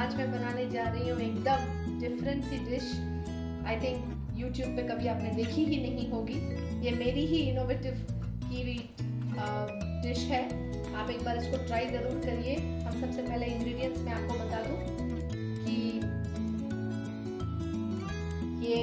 आज मैं बनाने जा रही हूँ एकदम डिफरेंट सी डिश। आई थिंक यूट्यूब पे कभी आपने देखी ही नहीं होगी। ये मेरी ही इनोवेटिव की हुई डिश है। आप एक बार इसको ट्राई ज़रूर करिए। हम सबसे पहले इंग्रेडिएंट्स मैं आपको बता दूँ कि ये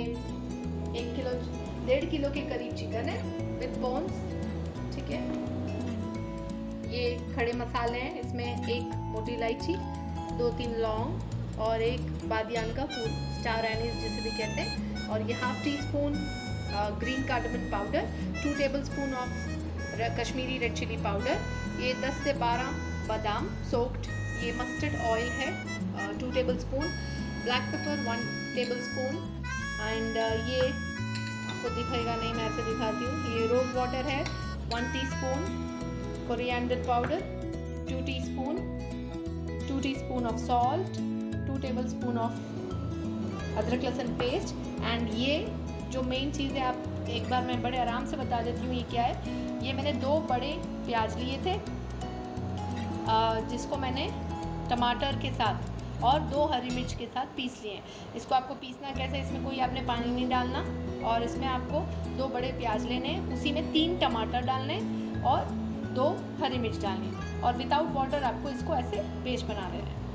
1.5 किलो के करीब चिकन है विद बोन्स, ठीक है। ये खड़े मसाले हैं, इसमें एक मोटी इलायची, 2-3 लौंग और एक बादियान का फूल, स्टार एनीस जिसे भी कहते हैं, और ये 1/2 teaspoon green cardamom powder, 2 tablespoon of Kashmiri red chilli powder, ये 10 से 12 बादाम सोक्ड, ये मस्टर्ड ऑयल है 2 tablespoon, black pepper 1 tablespoon, and ये आपको दिखेगा नहीं, मैं ऐसे दिखाती हूँ। ये रोज़ वाटर है 1 teaspoon, coriander powder 2 teaspoon, 2 teaspoon of salt, 2 tablespoon of अदरक लहसुन पेस्ट। एंड ये जो मेन चीज़ है, आप एक बार मैं बड़े आराम से बता देती हूँ ये क्या है। ये मैंने 2 बड़े प्याज लिए थे जिसको मैंने टमाटर के साथ और 2 हरी मिर्च के साथ पीस लिए हैं। इसको आपको पीसना कैसे, इसमें कोई आपने पानी नहीं डालना, और इसमें आपको 2 बड़े प्याज लेने हैं, उसी में 3 टमाटर डालने और 2 हरी मिर्च डालनी, और विदाउट वाटर आपको इसको ऐसे पेस्ट बना लेना है।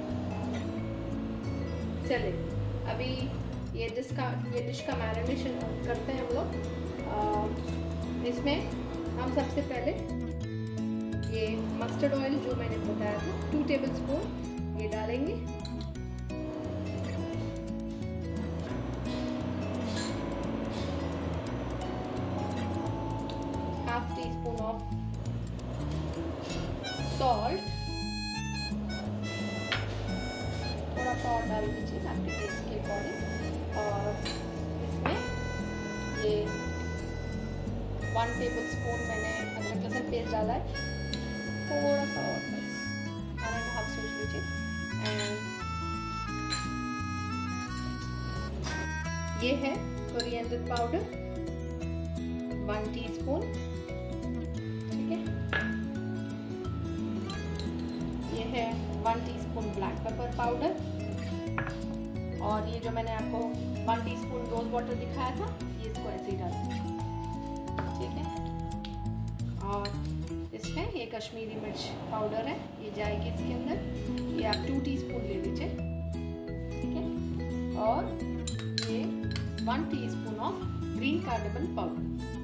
चलिए अभी ये डिश का मैरिनेशन करते हैं हम लोग। इसमें हम सबसे पहले ये मस्टर्ड ऑयल जो मैंने बताया था 2 टेबलस्पून ये डालेंगे, ½ टीस्पून ऑफ सॉल्ट, थोड़ा सा और डाल दीजिए आपके टेस्ट के अकॉर्डिंग, और इसमें ये 1 टेबलस्पून मैंने अदरक लहसुन पेस्ट डाला है, थोड़ा सा और बस 1.5 सोच लीजिए। एंड ये है कोरिएंडर पाउडर 1 टीस्पून, ठीक है। ये है 1 टीस्पून ब्लैक पेपर पाउडर, और ये जो मैंने आपको 1 टीस्पून रोज वाटर दिखाया था, ये इसको ऐसे ही डाल दीजिए, ठीक है। और इसमें ये कश्मीरी मिर्च पाउडर है, ये जाएगी इसके अंदर, ये आप 2 टीस्पून ले लीजिए, ठीक है। और ये 1 teaspoon of green cardamom powder.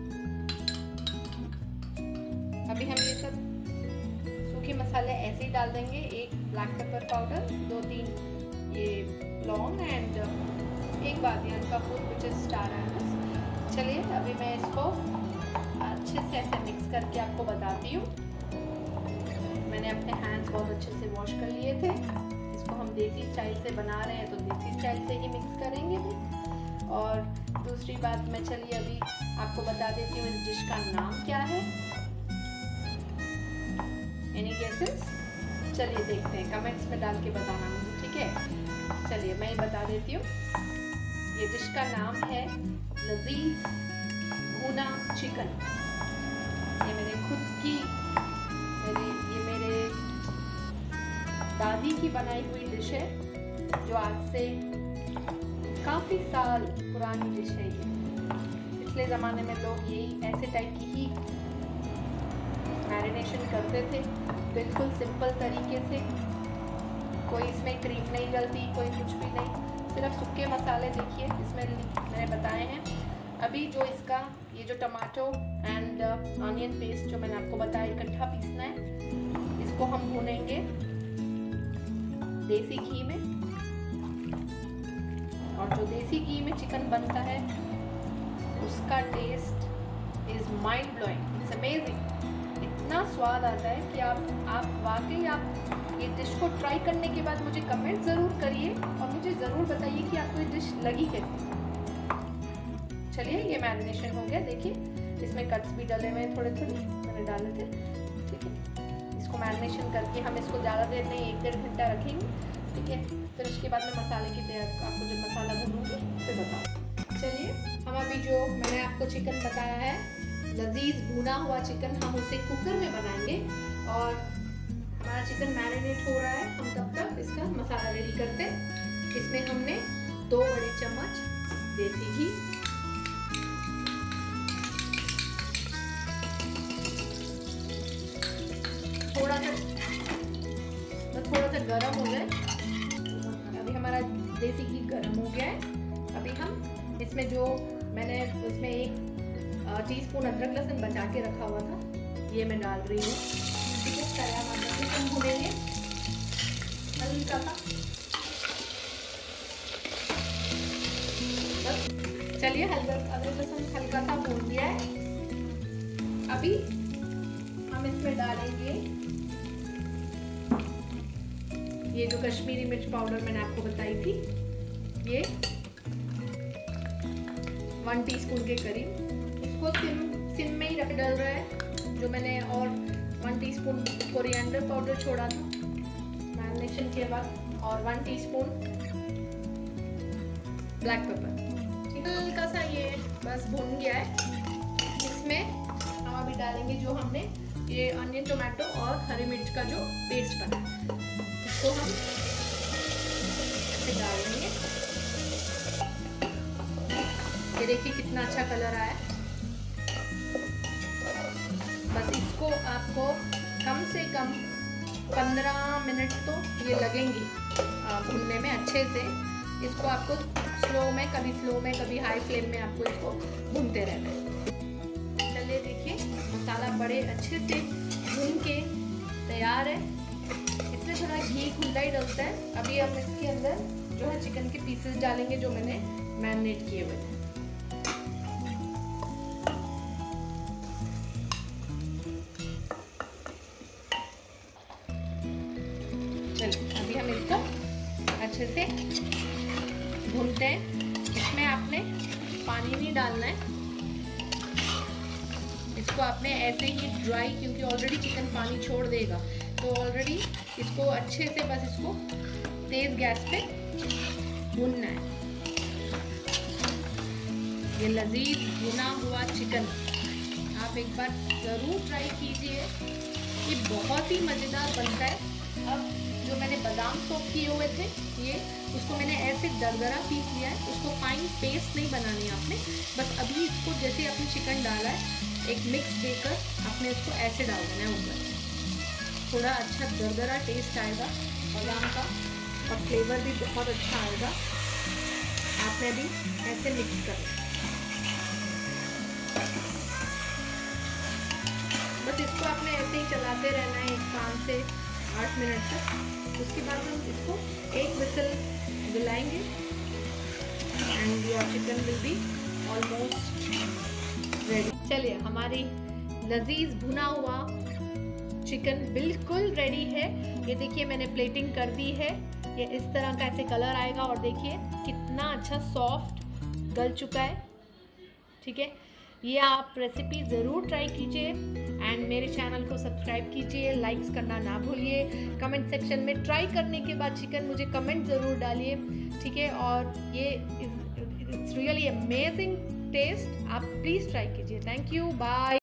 अभी हम ये सब सूखे मसाले ऐसे ही डाल देंगे, एक ब्लैक पेपर पाउडर, 2-3 ये लौंग, एंड एक बादियान का फूल विच इज स्टार एनीस। चलिए अभी मैं इसको अच्छे से ऐसे मिक्स करके आपको बताती हूँ। मैंने अपने हैंड्स बहुत अच्छे से वॉश कर लिए थे। इसको हम देसी स्टाइल से बना रहे हैं तो देसी स्टाइल से ही मिक्स करेंगे भी। और दूसरी बात मैं चलिए अभी आपको बता देती हूँ इस डिश का नाम क्या है। Any guesses? चलिए देखते हैं, कमेंट्स में डाल के बताना मुझे, ठीक है। चलिए मैं ही बता देती हूँ, ये डिश का नाम है लजीज भुना चिकन। ये मेरे खुद की मेरे दादी की बनाई हुई डिश है, जो आज से काफ़ी साल पुरानी डिश है। ये पिछले ज़माने में लोग यही ऐसे टाइप की ही मैरिनेशन करते थे, बिल्कुल सिंपल तरीके से। कोई इसमें क्रीम नहीं डलती, कोई कुछ भी नहीं, सिर्फ सूखे मसाले देखिए इसमें मैंने बताए हैं। अभी जो इसका ये जो टमाटो एंड ऑनियन पेस्ट जो मैंने आपको बताया इकट्ठा पीसना है, इसको हम भूनेंगे देसी घी में। और जो देसी घी में चिकन बनता है उसका taste is mind blowing, it's amazing. इतना स्वाद आता है कि आप वाकई आप ये डिश को ट्राई करने के बाद मुझे कमेंट ज़रूर करिए और मुझे ज़रूर बताइए कि आपको ये डिश लगी कैसी। चलिए ये मैरिनेशन हो गया, देखिए इसमें कट्स भी डले हुए हैं, थोड़े थोड़े मैंने डाले थे, ठीक है। इसको मैरिनेशन करके हम इसको ज़्यादा देर नहीं 1-1.5 घंटा रखेंगे, ठीक है। फिर उसके बाद में मसाले की तैयार आपको जब मसाला भूनूंगी फिर बताओ। चलिए हम अभी जो मैंने आपको चिकन बताया है लजीज भुना हुआ चिकन, हम उसे कुकर में बनाएंगे और हमारा चिकन मैरिनेट हो रहा है। हम तब तक इसका मसाला रेडी करते हैं। इसमें हमने 2 बड़े चम्मच देसी घी, थोड़ा सा गरम हो जाए। अभी हमारा देसी घी गरम हो गया है। अभी हम इसमें जो मैंने उसमें 1 टीस्पून अदरक लहसुन बचा के रखा हुआ था, ये मैं डाल रही हूँ। ठीक है, कढ़ाई हम भूनेंगे हल्का सा। बस चलिए, अदरक लहसुन हल्का सा भून लिया है। अभी हम इसमें डालेंगे ये जो कश्मीरी मिर्च पाउडर मैंने आपको बताई थी, ये 1 टीस्पून के करीब। इसको सिम में ही रख डाल रहा है। जो मैंने और 1 टीस्पून कोरिएंडर पाउडर छोड़ा था मैरिनेशन के बाद, और 1 टीस्पून ब्लैक पेपर। हल्का सा ये बस भून गया है। इसमें हम अभी डालेंगे जो हमने ये अनियन, टोमेटो और हरी मिर्च का जो पेस्ट बना है, इसको हम ऐसे डाल देंगे। ये देखिए कितना अच्छा कलर आया है। बस इसको आपको कम से कम 15 मिनट तो ये लगेंगे भूनने में अच्छे से। इसको आपको कभी स्लो में कभी हाई फ्लेम में आपको इसको भूनते रहना है। चलिए देखिए, मसाला बड़े अच्छे से भून के तैयार है। इसमें थोड़ा घी खुला ही डलता है। अभी हम इसके अंदर जो है चिकन के पीसेस डालेंगे जो मैंने मैरिनेट किए हुए थे। चलिए अभी हम इसको अच्छे से भूनते हैं। इसमें आपने पानी नहीं डालना है, इसको आपने ऐसे ही ड्राई, क्योंकि ऑलरेडी चिकन पानी छोड़ देगा, तो ऑलरेडी इसको अच्छे से बस इसको तेज गैस पे भूनना है। ये लजीज भुना हुआ चिकन आप एक बार ज़रूर ट्राई कीजिए, ये बहुत ही मज़ेदार बनता है। अब जो मैंने बादाम सोक किए हुए थे, ये उसको मैंने ऐसे दरदरा पीस लिया है। उसको फाइन पेस्ट नहीं बनानी है आपने, बस अभी इसको जैसे आपने चिकन डाला है एक मिक्स देकर आपने इसको ऐसे डाल देना है ऊपर। थोड़ा अच्छा दरदरा टेस्ट आएगा बादाम का और फ्लेवर भी बहुत अच्छा आएगा। आपने भी ऐसे मिक्स कर बस इसको आपने ऐसे ही चलाते रहना है 5 से 8 मिनट तक। उसके बाद हम इसको एक विसल दिलाएंगे and your chicken will be almost ready. चलिए हमारी लजीज भुना हुआ चिकन बिल्कुल रेडी है। ये देखिए मैंने प्लेटिंग कर दी है। ये इस तरह का ऐसे कलर आएगा और देखिए कितना अच्छा सॉफ्ट गल चुका है। ठीक है, ये आप रेसिपी ज़रूर ट्राई कीजिए एंड मेरे चैनल को सब्सक्राइब कीजिए, लाइक्स करना ना भूलिए। कमेंट सेक्शन में ट्राई करने के बाद चिकन मुझे कमेंट ज़रूर डालिए। ठीक है, और ये इट्स रियली अमेजिंग टेस्ट, आप प्लीज़ ट्राई कीजिए। Thank you, bye.